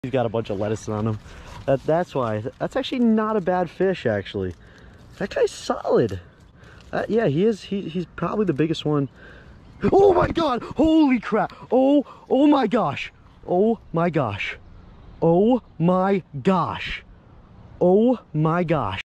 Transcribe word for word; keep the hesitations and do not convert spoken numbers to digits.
He's got a bunch of lettuce on him. That, that's why. That's actually not a bad fish, actually. That guy's solid. Uh, yeah, he is. He, he's probably the biggest one. Oh my God! Holy crap! Oh, oh my gosh! Oh my gosh! Oh my gosh! Oh my gosh!